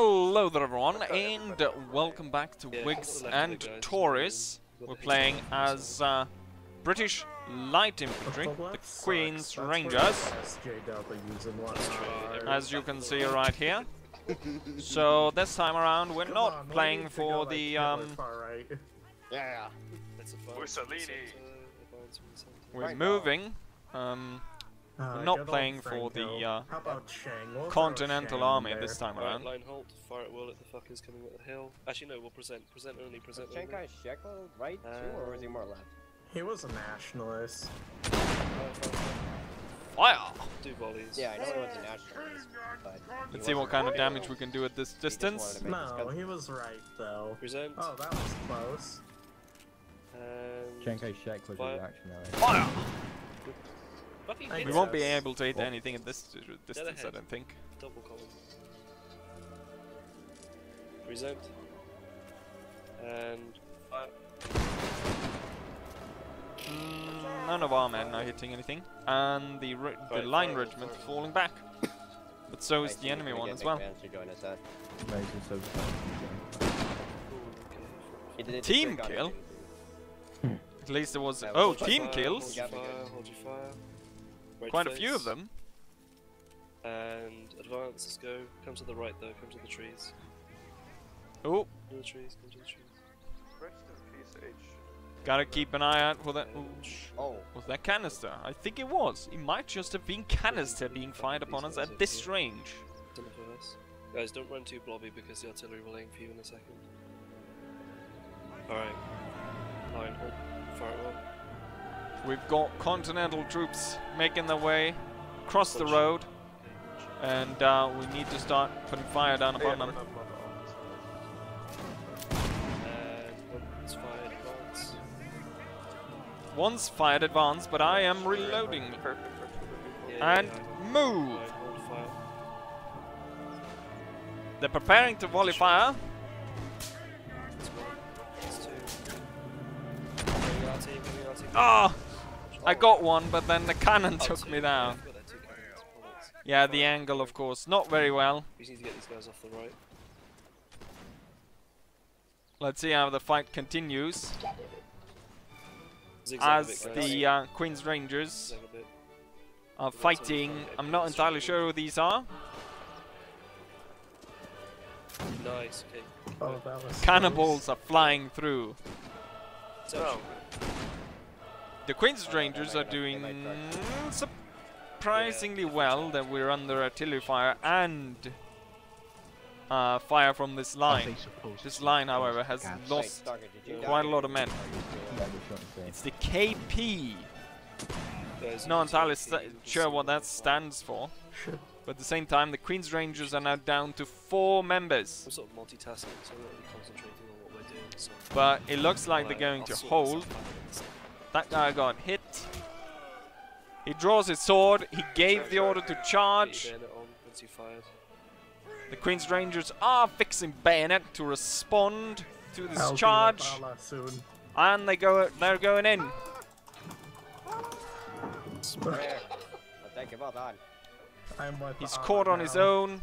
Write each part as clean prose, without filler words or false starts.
Hello there everyone, and welcome back to Whigs and Tories. We're playing as British Light Infantry, the Queen's Rangers, as you can see right here. So this time around we're not playing for the Mussolini. we're moving. We're not playing for the Continental Army this time around. Line halt, fire at will at the fuckers coming up the hill. Actually no, we'll present only, present only. Chenkai Shekel right too, or is he more left? He was a nationalist. Fire! Do volleys. Yeah, I know he was a nationalist, but Let's see what kind of damage we can do at this distance. No, he was right though. Present. Oh, that was close. And Chenkai Shek was Fire. reactionary. Fire! fucking We We hits won't us. be able to hit anything at this distance, I head. don't think. Double column. Present. And fire. None of our men are hitting anything, and the line regiment's falling back. But so is the enemy one as well. Amazing, so Team kill? At least there was. Oh, team kills! Hold your fire. Right Quite a face. few of them. And advance, let's go. Come to the right though, come to the trees. Oh, Come to the trees, come to the trees. gotta keep an eye out for that. Ooh, Oh, was that canister? I think it was. It might just have been canister being fired upon us at this range. Don't look at us. Guys, don't run too blobby because the artillery will aim for you in a second. Alright. Line, hold. Fire at will. We've got Continental troops making their way across the road, and we need to start putting fire down upon them. And one's fired, advance. One's fired advance, but I am reloading. Yeah, And move! Line, hold, fire. They're preparing to volley fire. That's one. That's two. Going RT, going RT. Ah! I got one, but then the cannon took me down. Got that two cannons, bullets. Yeah, the angle, of course, not very well. We just need to get these guys off the right. Let's see how the fight continues. Zigzag a As bit, guys. the Queen's Rangers Zigzag a bit. are fighting. I'm not entirely sure who these are. Nice, okay. Oh, that was Cannonballs are flying through. So, The Queen's Rangers are doing surprisingly well that we're under artillery fire and fire from this line. This line, however, has lost quite a lot of men. It's the KP. guys, Not entirely sure what that stands for. But at the same time, the Queen's Rangers are now down to 4 members. we're sort of multitasking, so we're not really concentrating on what we're doing. So But it looks like they're going to hold. That guy got hit. He draws his sword. He gave the order to charge. The Queen's Rangers are fixing bayonet to respond to this charge, Soon. and they're going in. There. Thank you, well done. I'm with He's Allah caught on his now. own.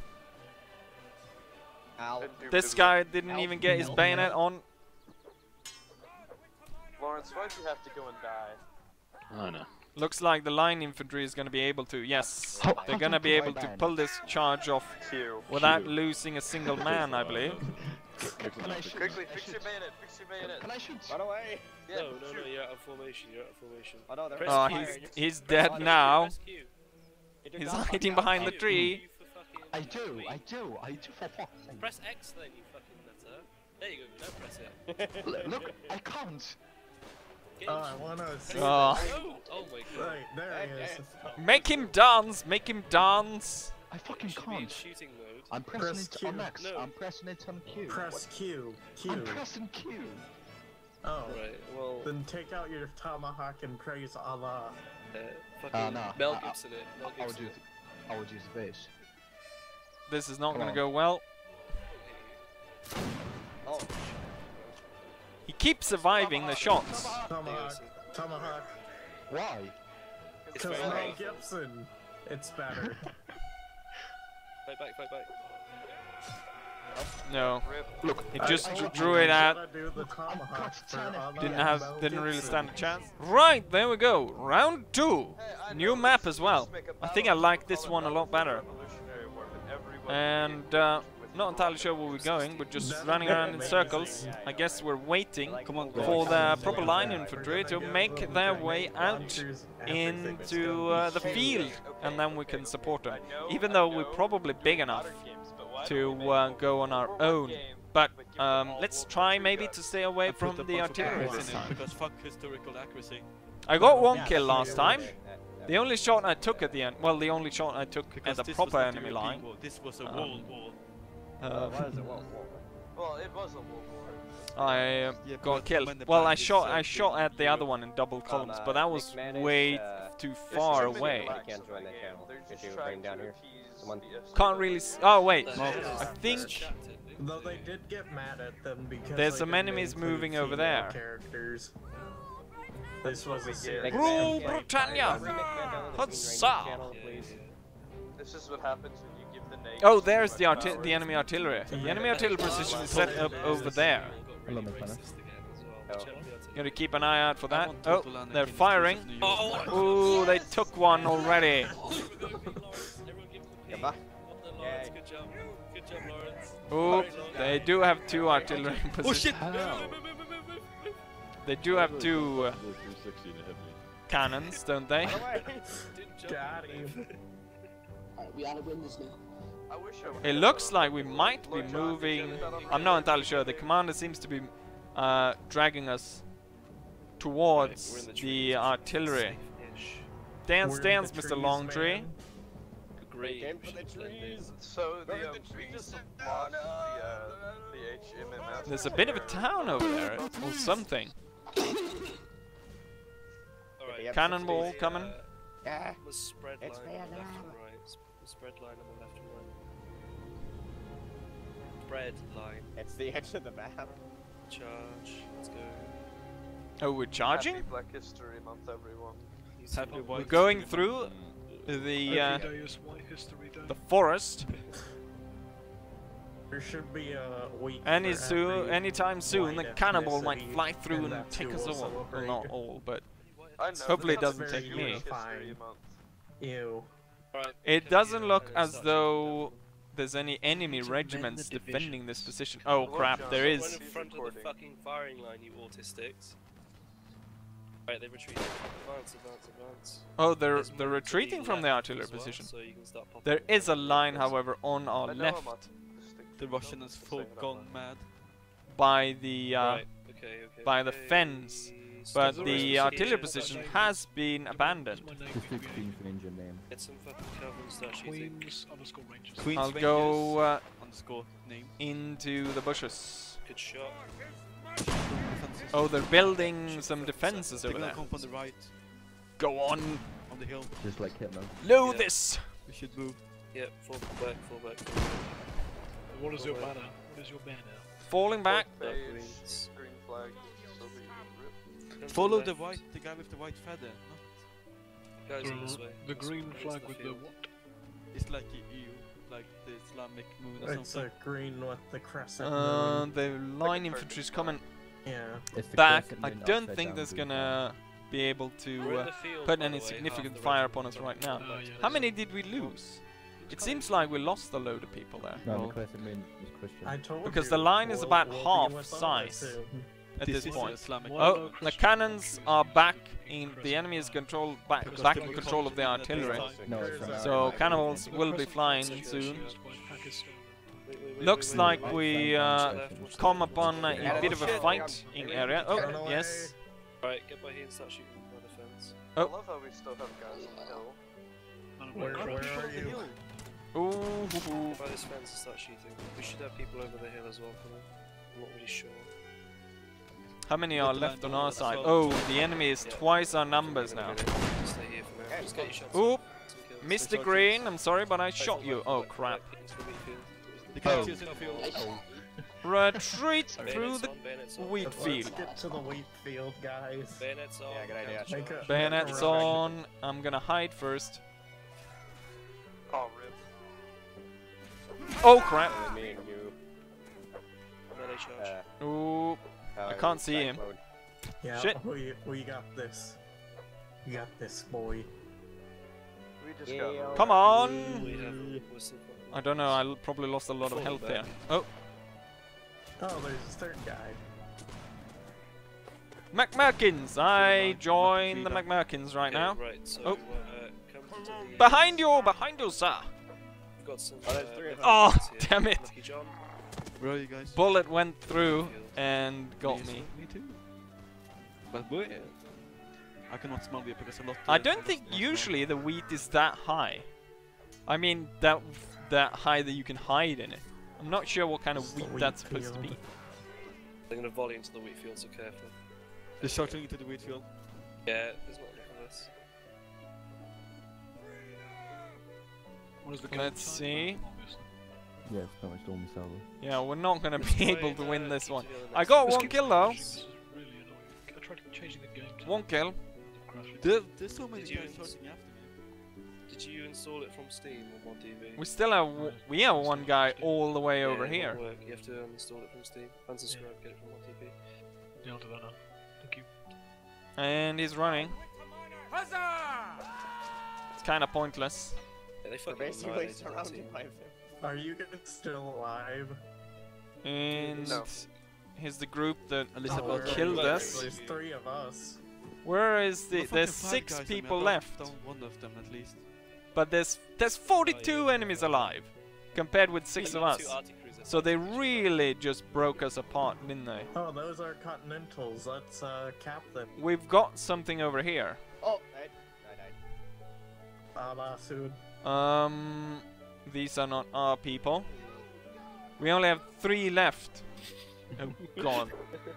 Al. This guy didn't even get his bayonet on. Lawrence, why'd you have to go and die? I know. Looks like the line infantry is going to be able to. Yes, they're going to be able to pull this charge off Q. without losing a single man, I believe. Quickly, fix your bayonet, fix your bayonet. Can I shoot? Run away. Yeah, No, shoot. you're out of formation, you're out of formation. Oh no, they're Press Oh, Q. he's dead now. Press Q. He's hiding behind the Q. tree. Q for fucking I do wait. for fuck's Press X then, you fucking nutter. There you go, now press it. sake. Look, I can't. Get Oh, in. I wanna see. Oh. Oh, oh my god. Right, there he is. Make him dance! Make him dance! I fucking You should be in can't. shooting mode. I'm pressing Press it Q. on X. No. I'm pressing it on Q. Press Q. Q. I'm pressing Q. Oh. Right, well, Then take out your tomahawk and praise Allah. fucking no, Mel I- Gibson it. Mel I would Gibson use. it. I would use the base. This is not Come gonna on. go well. Oh, He keeps surviving the shots. Tomahawk. Tomahawk. Why? It's Because very Mel powerful. Gibson. It's better. Fight back, fight back. No. Rip. Look, It just I told drew you, it out. gotta do the tomahawk for Allah Didn't Mel really Gibson. stand a chance. Right, there we go. Round 2. Hey, I New know map this as is well. just make a I think I battle, like call this it one a lot Battle better. for Revolutionary War, but everyone And engaged with not entirely sure where we're going, but just running around in circles. I guess we're waiting for the proper line infantry to make their way out into the field, and then we can support them. Even though we're probably big enough to go on our own. But let's try maybe to stay away from the artillery this time. Because fuck historical accuracy. I got 1 kill last time. The only shot I took at the end, well, the only shot I took at the proper enemy line. This was a world war. What is it? Whoa, whoa. Well, it was a world war. I got killed. Well, I shot at the other one in double columns, but that was way too far away. I can't join that channel. Could you bring down here? Someone. Can't really. Oh wait, I think Though they did get mad at them because There's they some didn't enemies include moving over female there. Characters. This was a Nick series. Rule Van- Britannia! Bring Nick Van down to the Huzzah! Green Ranger channel, please. This is what happens when you give the name. Oh, there's the enemy artillery. The enemy artillery position is set up over there. Hello, my friend. Gotta keep an eye out for that. Oh, they're firing. Ooh, they took one already. Goodbye. Good job. Good job, Lawrence. Ooh, they do have 2 artillery Oh shit! positions. They do have 2 cannons, don't they? Got him. We gotta win this now. I wish I would It looks like we might be moving. I'm not entirely sure. The commander seems to be dragging us towards the artillery. Dance, We're in dance, the Mr. trees, Longtree. man. Great. Aim for the trees. So we just lost the HMMS. There's a bit of a town over there, or something. Alright. Cannonball coming. Yeah. The spread It's line on the left Vietnam. and right. The spread line on the left and right. Spread line. It's the edge of the map. Charge. Let's go. Oh, we're charging? Happy Black History Month, everyone. We're going through the forest. There should be a week. for Anytime soon, the white cannonball might ethnicity, fly through and that take too us will all. Well, celebrate. not all, but I know, Hopefully but it doesn't it's take Jewish me. History Month. Ew. Alright. it doesn't look Okay, as start though shooting. there's any enemy To regiments mend the defending this divisions. position. Oh Hello, crap, John. there Run is. in front of the fucking firing line, you autistics. Right, they retreat. Advance, advance, advance. Oh, they're There's one to retreating from the left artillery as well, position. so you can start popping There them is a in. line, however, on our I know left I'm autistic. The Russian is full Saying that gone one. mad. by the Right, okay, okay. by the okay. fence, Stop but the the rest artillery here, position start has been abandoned. Just 16 ninja name. Get some fucking cover and start shooting. Queens I'll Rangers go underscore name. into the bushes. Good shot. Oh, they're building some defenses They're over gonna there. come from the right Go on, on the hill. Just like Hitman. load Yeah. this. We should move. Yep, fall back, fall back, fall back. What is your Forward. banner? What is your banner? Falling back. Page, Greens. green flag, so we rip. Come to Follow the the left. white, the guy with the white feather. No? Guys, in this way. The This green way, this flag is with the field. what? It's like EU, like the Islamic moon or It's something. a green with the crescent moon. The line infantry's coming Yeah. It's the back. crescent I moon don't upside think down there's blue gonna be able We're to in the field, put by any the way, significant half the fire regiment upon us are right now. back to yeah. How this. many did we lose? It seems like we lost a load of people there. No, Well, the crescent moon is Christian. I told Because you, the line is we'll- about we'll be half with size. others soon. at This this is point. Islamic. Why Oh, no the Christian cannons country? are back in. The enemy is control back Because back they in were control of the concentrating artillery. at the No, it's from So our- cannonballs The will be Crescent flying Moon is soon. used by Pakistan. Looks like wait. we come upon a bit of a fighting area. Oh, Run away. yes. Right, get by here and start shooting by the fence. Oh. I love how we still have guys on the hill. Where are you? Ooh. Get by this fence and start shooting. We should have people over the hill as well, coming. I'm not really sure. How many are left on our side? Oh, the enemy is twice our numbers now. Stay here for now. Just get your shots. Oop. Some kills. Mr. Green, I'm sorry, but I shot you. Oh, crap. Into the wheat field. The guy is in the field. Retreat through Bayonets the on, bayonets on. wheat Let's field. get to the wheat field, guys. Bayonets on. Yeah, good idea. counter Make charge. a- Bayonets on. I'm gonna hide first. Oh, rip. Oh, crap. Me and you. melee charge. Ooh, I can't see him. Yeah, Shit. we got this. We got this, boy. We just got. come on! We have whistle. I don't know, I probably lost a lot of health there. Oh, Oh, there's a third guy. McMurkins! I join the McMurkins right now. Right, so Oh. come to the Behind you, sir! We've got some. Oh, there's three of them. Oh, here. damn it! Lucky John. Where are you guys? Bullet went through and got me. Me too. But where? I cannot smell it because a lot. I don't think usually the wheat is that high. I mean, that high that you can hide in it. I'm not sure what kind of It's the wheat wheat that's supposed to field. be. They're gonna volley into the wheat field, so careful. They're shooting into the wheat field. Yeah, there's not enough of this. What is the game Let's time? see. Obviously. Yeah, it's pretty much Stormy Salvo. Yeah, we're not gonna Let's be try able and, to win this keep one. together I next got time. This one keeps kill though. crashing, this is really annoying. I tried changing the game time. One kill. Crashing. There's so many Did you guys ins- shooting after me. Did you install it from Steam or ModDB? We still have we have one guy all the way Yeah, over it won't here. work. You have to uninstall it from Steam. Unsubscribe, get it from ModDB. Yeah, I'll do that now. Thank you. And he's running. It's kind of pointless. Yeah, they We're fucking basically annihilated our surrounded team. by them. Are you guys still alive? And No. here's the group that Elizabeth killed Well, us. There's three of us. Where is the? Well, There's fucking 6 five guys, I mean, people I left, down one of them at least. but there's 42 enemies alive, compared with 6 of us. So they really just broke us apart, didn't they? Oh, those are Continentals. Let's cap them. We've got something over here. Oh, I died. Soon. These are not our people. We only have 3 left. Oh god.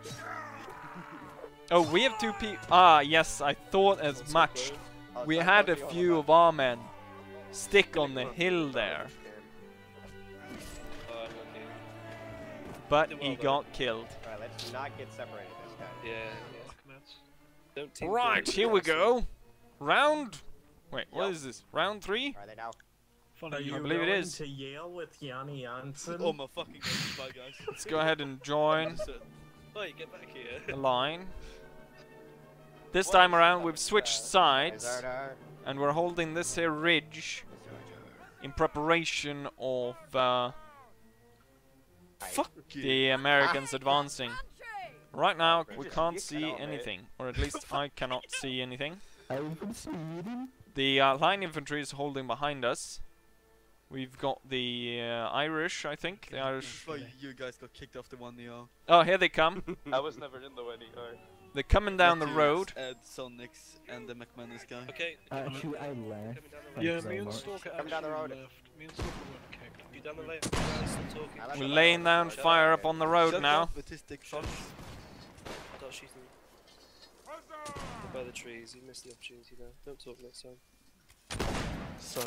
Oh, we have 2 people. Ah, yes, I thought as much. Oh, We sorry, had a Buffy on the few left. of our men stick on the hill there, Oh, unlucky. but Did he well, though. got killed. Alright, let's not get separated this time. Yeah, yeah. Commence. Don't team Right, kill. here we go. Round. Wait, what Yep. is this? Round 3? Are they now? Funny, Are you believe it going is. to Yale with Yanni Janssen? Oh my fucking god, bye guys. Let's go ahead and join Oi, get back here. the line. This time around, we've switched sides, Izardar. and we're holding this here ridge in preparation of Fuck the Americans advancing. Right now, we Just can't get see on, mate. anything, or at least I cannot see anything. I can see them. The line infantry is holding behind us. We've got the Irish, I think. The Irish. Well, you guys got kicked off the 1-0. Oh, here they come. I was never in the wedding. They're coming down the road. Ed, Sonics, and the McManus guy. Okay, Actually, I left. coming down the Thank Yeah, you very me and much. Stalker Come down the actually road. left. Me and Stalker weren't kicked. you down the lane. Stop talking. I left We're the laying left. down Shut fire up. up on the road Shut now. up with his dick shots. Start shooting. Get by the trees. You missed the opportunity now. Don't talk next time. Sorry,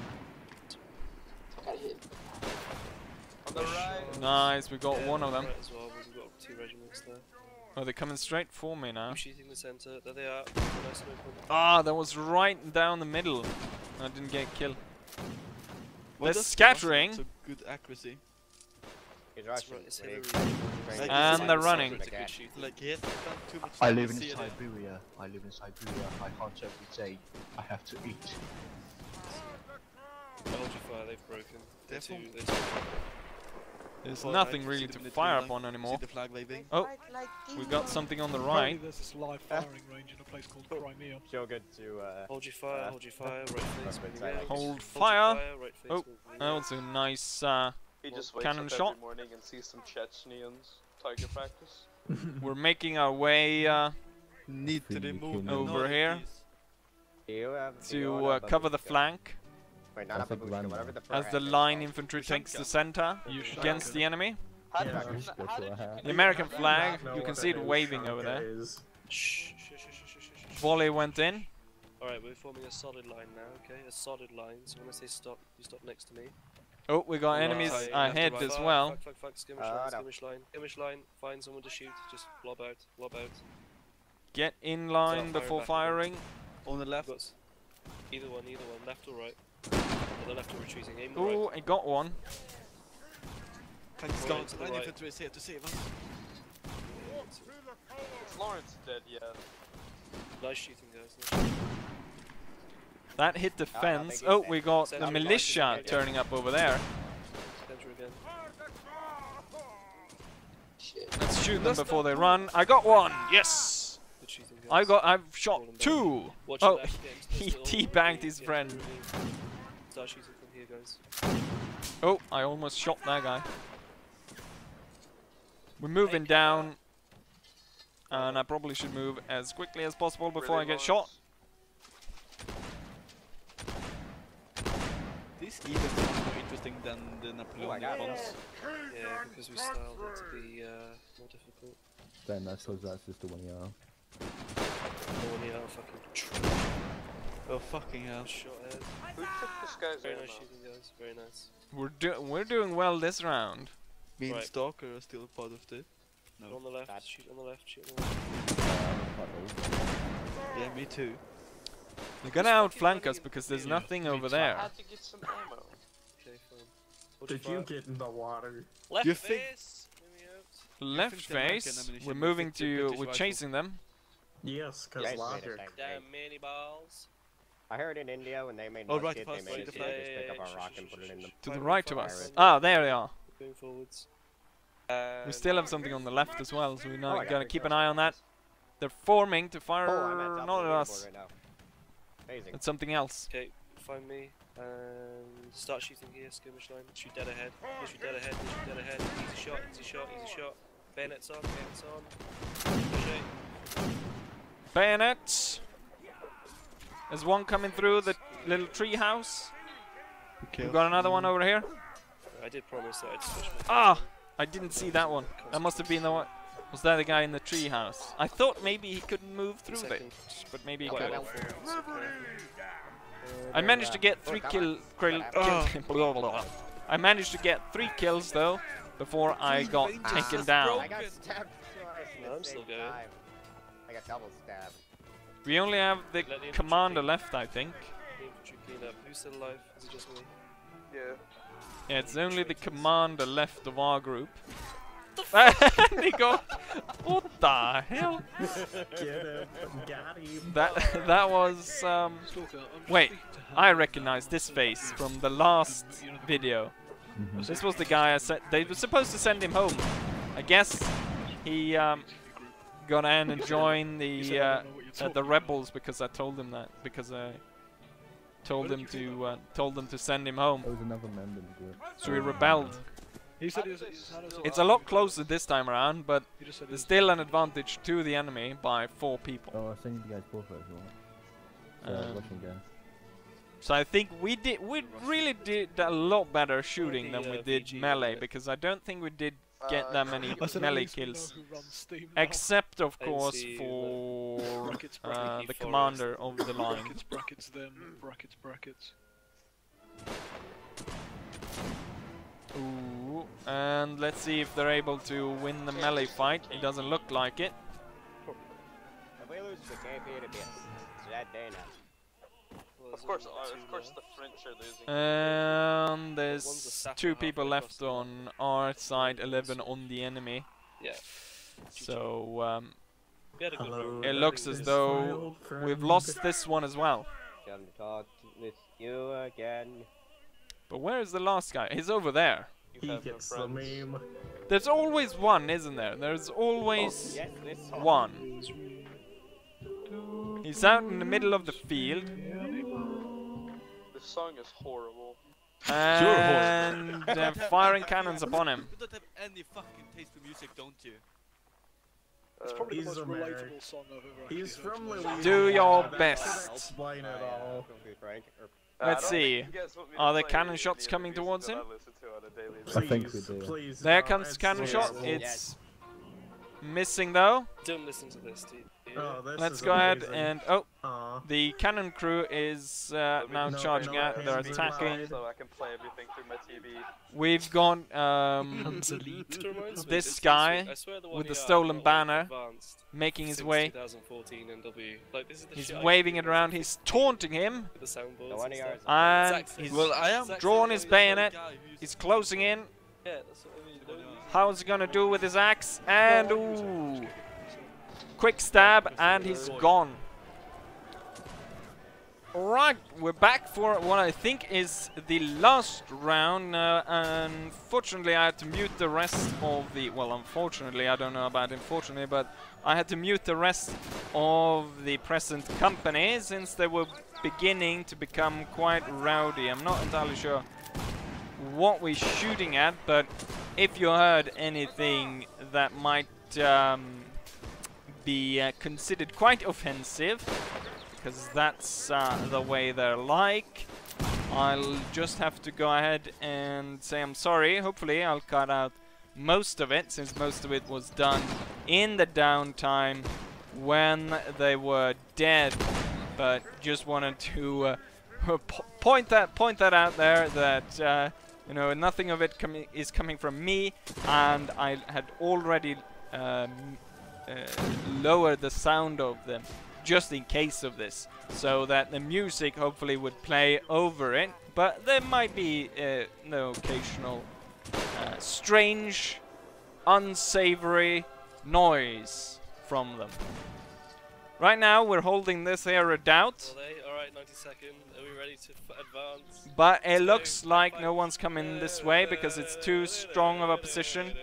Got hit. On the right. Nice, we got Yeah, one of on them. the right as well. We've got 2 regiments there. Oh, they're coming straight for me now. I'm shooting the centre. There they are. Nice and open. Ah, that was right down the middle. I didn't get killed. Why They're does scattering. Russian have so good accuracy. He's That's rushing. right, it's We need Hillary. strength. And they're running. It's a good shooting. Like he hasn't done too much. I live in accuracy at it. Siberia. I live in Siberia. I can't simply say I have to eat. Hold your fire. They've broken. They're They're too. from- They're too. There's Far nothing right, really see the to military fire line, up on anymore. See the flag waving. Oh, we got something on the Apparently right. there's this live firing range in a place called Crimea. So good to Hold your fire. Hold your fire. Right face Perfect moving out. Hold Hold your fire. Right face Oh, moving that out. was a nice. He just wakes Cannon up shot. every morning and sees some Chechens target practice. We're making our way Need to Free remove killing. Over here. to cover the flank Wait, not I a think babushka, random. whatever the as the fur hat line is infantry Ushanka. takes the center You shot against it. the enemy. How Yeah, did, just how go did to a you hat. The American I do flag, not know you can what see it a waving over Ushanka there. is. Shh. Volley went in. Alright, we're forming a solid line now, okay? A solid line. So when I say stop, you stop next to me. Oh, we got Right. enemies Left to ahead right. as Fuck, well. Fuck. Skirmish No. line, skirmish line. Skirmish line. Find someone to shoot. Just blob out. Blob out. Get in line Start before firing firing. On the left. Got either one. Left or right. On the left or retreating. Aim the Oh, right. I got one. Faktiskt Right to the line right. infantry is here to save us. Is Lawrence dead yet? Nice shooting, guys. Nice shooting. That hit the I fence. think Oh, he's we dead. got Sentry the line militia is dead. turning up over there. Sentry again. Shit. Let's shoot them before they run. I got one. Yes. Good shooting, guys. I've shot two. Watch Oh, your left, James. There's he little teabagged his ravine. friend. Yeah, ravine. Start shooting from here, guys. Oh, I almost shot that guy. We're moving down. And I probably should move as quickly as possible before I get shot. This even sounds more interesting than the Napoleonic God. ones. Yeah, because we styled it to be more difficult. Then that's because that's just the one you are. Oh, yeah, fucking Oh fucking hell. shot head. Who took this guy's Very ammo? nice shooting, guys. Very nice. We're doing well this round. Me and Right. Stalker are still part of the... No. On the left, Bad. shoot on the left, shoot on the left. Yeah, me too. They're gonna outflank us because there's nothing over I there. had to get some ammo. Okay, fine. Watch Did your you fire. get in the water? Left You think- face! Hear me out. Left think the American face. ammunition We're will moving fit the to. British We're rifle? chasing them. Yes, cause Yeah, it's made logic. of tank. Damn mini balls. I heard in India when they made Oh, right, musket, fast, they made shoot it the so flag. you just pick up Yeah, a yeah, rock shush, and put shush, it in shush, the... shush. To the Fire, right of fire, us. fire. Ah, there they are. Going forwards. We still have something on the left as well, so we're I not got gonna three keep an kills. eye on that. They're forming to fire, Oh, I'm at top not of at the us. leaderboard right now. Amazing. It's something else. Okay, find me and start shooting here, skirmish line. Shoot dead ahead. Shoot dead ahead. Shoot dead ahead. Easy shot, easy shot, easy shot. Bayonets on, bayonets on. Ricochet. Bayonets. There's one coming through the little tree house. Okay. We've got another one over here. I did promise that I'd switch my Ah! I didn't see that one. That must have been the one. Was that the guy in the tree house? I thought maybe he couldn't move through it, Second. but maybe he Quite could. well forward, so careful. I managed to get three I managed to get 3 kills though before I got taken down. I got stabbed twice in No, the I'm still same going. time. I got double stabbed. We only have the Let the infantry commander clean. left, I think. The infantry clean up. Who's still alive? Is it just me? Yeah. Yeah, it's only the commander left of our group. And he got. What the hell? Get him. Got him. That was. Stalker, I'm just Wait, pleased to have I you recognize back. this face from the last video. This was the guy I said they were supposed to send him home. I guess he got in and joined You the said, "I don't know what you're talking rebels because I told him that because I told him to send him home. There was another member in the group. So he rebelled. He said he was It's a lot closer this time around, but He just said he there's was- still an advantage to the enemy by 4 people. Oh, I'll send you guys both over. Russian guy. So I think we really did a lot better shooting than we did VG melee on it. because I don't think we did get that many I said, at melee least we know kills, who runs Steam now. except of I didn't course see for Brackets, the Forest. commander of the line. brackets, brackets, them, brackets, brackets. Ooh, and let's see if they're able to win the melee fight. It doesn't look like it. If we lose, we can't beat it yet. It's that day now. Well, Of course, there's only two left. the French are losing. And One's a there's sapper 2 halfway people across left the on our side, 11 on the enemy. Yeah. So We had a good Hello. run. it looks as It's though my old we've friend. lost this one as well. Come to talk with you again. But where is the last guy? He's over there. He gets the meme. There's always one, isn't there? There's always Yes, this song. one. He's out in the middle of the field, This song is horrible. and firing cannons upon him. You don't have any fucking taste for music, don't you? It's probably He's the most American. relatable song I've ever actually He's heard. from Louisiana. Do your That best. should explain it all. Frank, or Let's see. Are there cannon shots coming towards him? I think we Please, do. please There don't. comes It's cannon shot. terrible. It's missing though. Don't listen to this, dude. Oh, this Let's is go ahead amazing. and oh, Aw. the cannon crew is now No, charging no, out. They're it's attacking. So I can play everything through my TV. We've got It reminds me, this it's guy I swear the one with the here stolen I've banner advanced making his since way. 2014 and they'll be like, this is the He's shit I waving used it to do around. He's taunting him, with the soundboards The one and of stuff. yours. and Exactly. he's Well, I am Exactly drawing the his way bayonet. the guy who used He's to- closing in. Yeah, that's what I mean. Those How's he gonna do with his axe? And ooh, quick stab, and he's gone. Alright, we're back for what I think is the last round. Unfortunately, I had to mute the rest of the... Well, unfortunately, I don't know about unfortunately, but I had to mute the rest of the present company since they were beginning to become quite rowdy. I'm not entirely sure what we're shooting at, but if you heard anything that might be considered quite offensive, because that's the way they're like, I'll just have to go ahead and say I'm sorry. Hopefully I'll cut out most of it, since most of it was done in the downtime when they were dead. But just wanted to point that out there, that you know, nothing of it is coming from me, and I had already lowered the sound of them just in case of this, so that the music hopefully would play over it, but there might be no occasional strange, unsavory noise from them. Right now we're holding this here redoubt. Alright, 90 seconds. Are we ready to advance? But it looks like no one's coming this way because it's too strong of a position.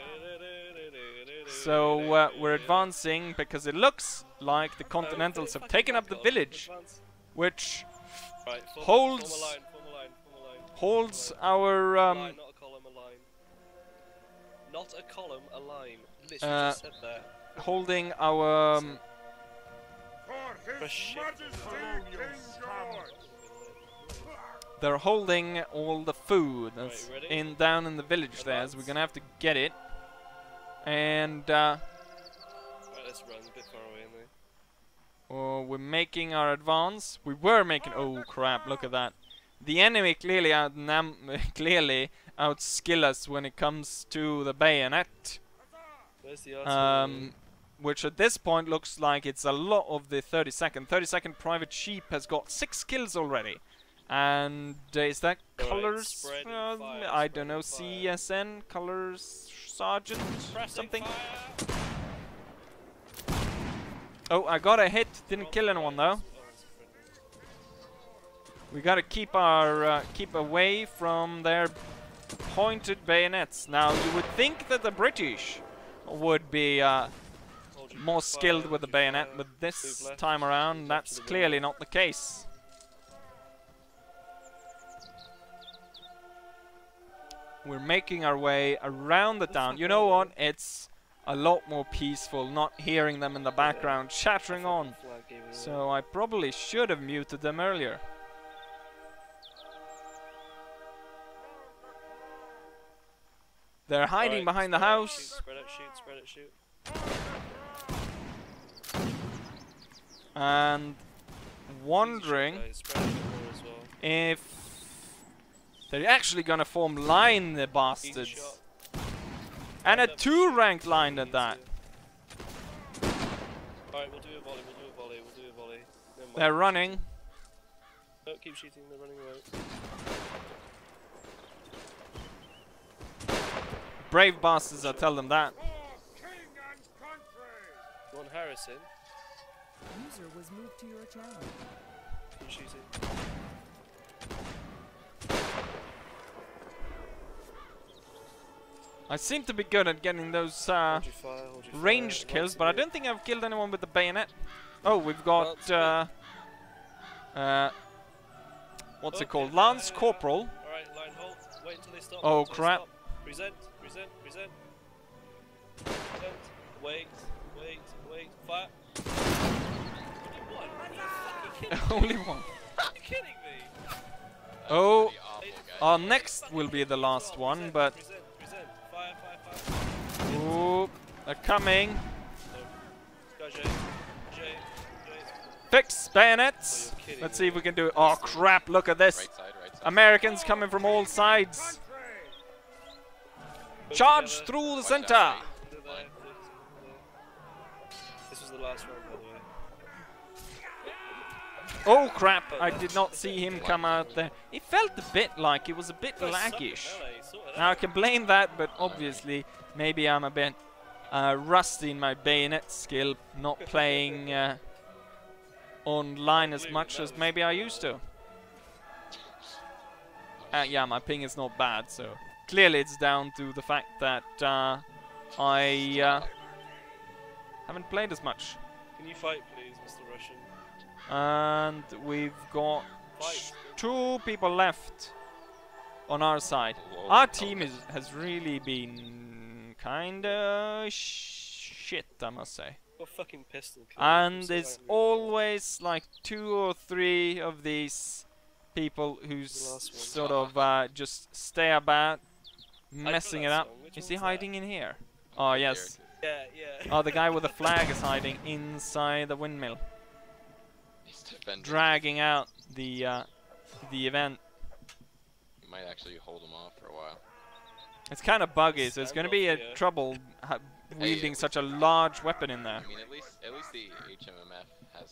So we're advancing because it looks like the Continentals have taken up the village, which holds our not a column, a line. Not a column, a line. Literally just said that. holding our they're holding all the food that's down in the village there, so we're gonna have to get it. And right, let's run a bit far away in there. we're making our advance. We were making... Oh crap, look at that. The enemy clearly outskill us when it comes to the bayonet. Where's the artillery? Which at this point looks like it's a lot of the 32nd. 32nd Private Sheep has got 6 kills already. And is that Colors? I don't know, CSN? Colors Sergeant? Something? Oh, I got a hit. Didn't kill anyone though. We gotta keep our keep away from their pointed bayonets. Now you would think that the British would be more skilled with the bayonet, but this time around that's clearly not the case. We're making our way around the town. You know what? It's a lot more peaceful not hearing them in the background chattering on. So I probably should have muted them earlier. They're hiding behind the house. Spread out, shoot, spread out, shoot. And wondering if they're actually gonna form line, the bastards. And a 2-ranked line at that. Alright, we'll do a volley, we'll do a volley, we'll do a volley. They're running. No, keep shooting, they're running away. Brave bastards, I tell them that. One Harrison. User was moved to your channel. Keep shooting. I seem to be good at getting those ranged kills, but I don't think I've killed anyone with the bayonet. Oh, we've got what's it called? Lance Corporal. Alright, line hold. Wait until they stop. Oh crap. Present, present, present. Present. Wait, wait, wait. Fire. Only one. Are you kidding me? Oh, our next will be the last one, but... Ooh, they're coming. Fix bayonets. Let's see if we can do it. Oh crap, look at this. Americans coming from all sides. Charge through the center. This was the last round, by the way. Oh crap, I did not see him come out there. It felt a bit like it was a bit laggish. Now I can blame that, but obviously maybe I'm a bit rusty in my bayonet skill, not playing online as much as maybe I used to. Yeah, my ping is not bad, so clearly it's down to the fact that I haven't played as much. Can you fight, please, Mr. Russian? And we've got 2 people left on our side. Our team has really been kinda shit, I must say. What fucking pistol? And it's always like 2 or 3 of these people who sort of just stay about, messing it up. Is he hiding in here? Oh yes. Yeah, yeah. Oh, the guy with the flag is hiding inside the windmill, dragging out the event. You might actually hold him off for a while. It's kind of buggy, so it's going to be a trouble wielding such a large weapon in there. I mean, at least the HMMF has.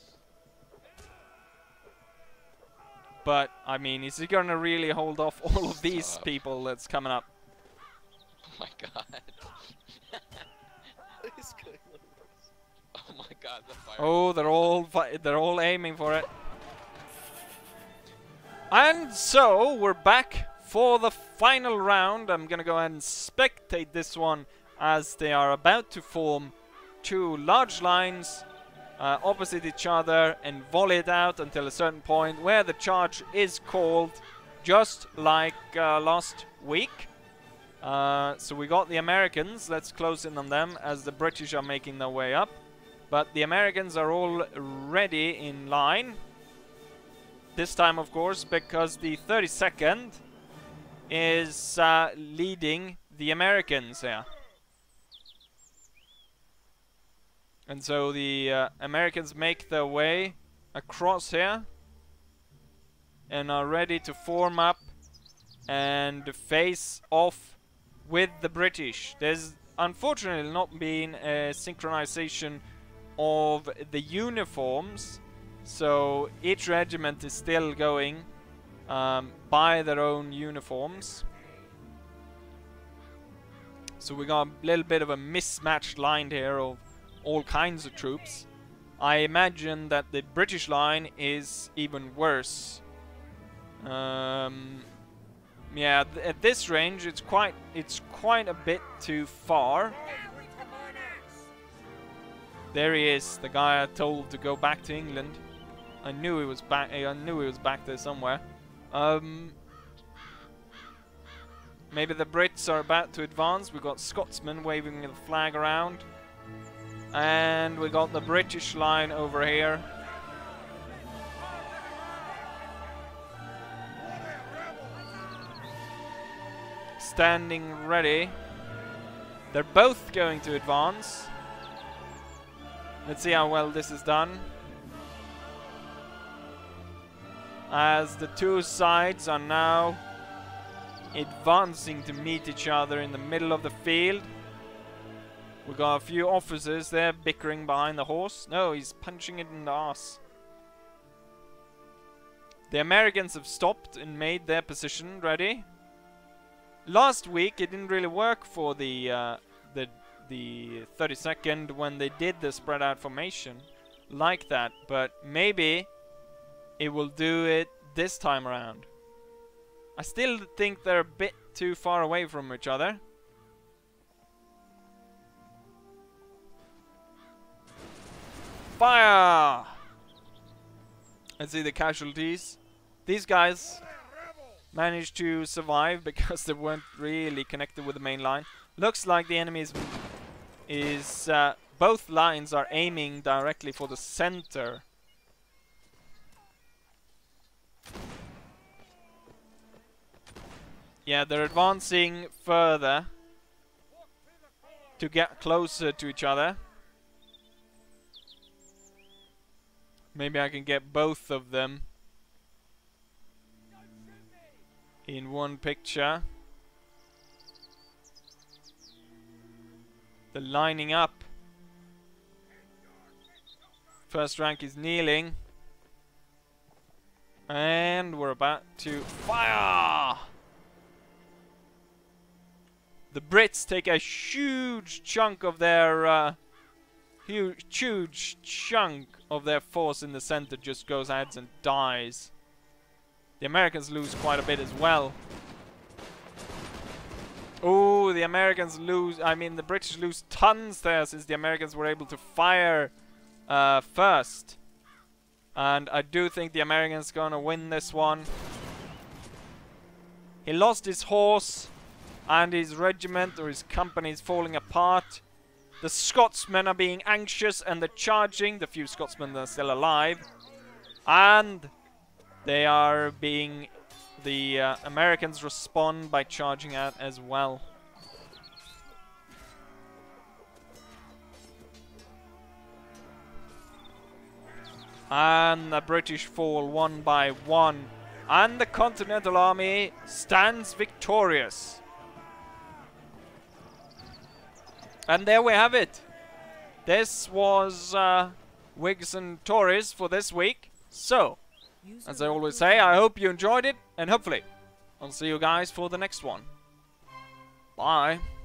But I mean, is he going to really hold off all of these people that's coming up? Oh my god. Oh my god, the fire. Oh, they're all aiming for it. And so we're back for the final round. I'm gonna go ahead and spectate this one as they are about to form 2 large lines opposite each other and volley it out until a certain point where the charge is called, just like last week. So we got the Americans. Let's close in on them as the British are making their way up. But the Americans are all ready in line. This time, of course, because the 32nd is leading the Americans here. And so the Americans make their way across here and are ready to form up and face off with the British. There's unfortunately not been a synchronization of the uniforms, so each regiment is still going by their own uniforms. So we got a little bit of a mismatched line here of all kinds of troops. I imagine that the British line is even worse. Yeah, at this range it's quite a bit too far. There he is, the guy I told to go back to England. I knew he was back. I knew he was back there somewhere. Maybe the Brits are about to advance. We got Scotsmen waving the flag around, and we got the British line over here. Standing ready. They're both going to advance. Let's see how well this is done. As the 2 sides are now advancing to meet each other in the middle of the field. We got a few officers there bickering behind the horse. No, he's punching it in the ass. The Americans have stopped and made their position ready. Last week it didn't really work for the 32nd when they did the spread out formation like that, but maybe it will do it this time around. I still think they're a bit too far away from each other. Fire! Let's see the casualties. These guys managed to survive because they weren't really connected with the main line. Looks like the enemy is both lines are aiming directly for the center. Yeah, they're advancing further to get closer to each other. Maybe I can get both of them in one picture. They're lining up. First rank is kneeling. And we're about to fire! the Brits take a huge chunk of their huge chunk of their force in the center just goes ahead and dies. The Americans lose quite a bit as well. Oh, the Americans lose. I mean, the British lose tons there since the Americans were able to fire first. And I do think the Americans gonna win this one. He lost his horse, and his regiment or his company is falling apart. The Scotsmen are being anxious and they're charging. The few Scotsmen that are still alive. And they are being... The Americans respond by charging out as well. And the British fall one by one. And the Continental Army stands victorious. And there we have it. This was Whigs and Tories for this week. So, as I always say, I hope you enjoyed it. And hopefully, I'll see you guys for the next one. Bye.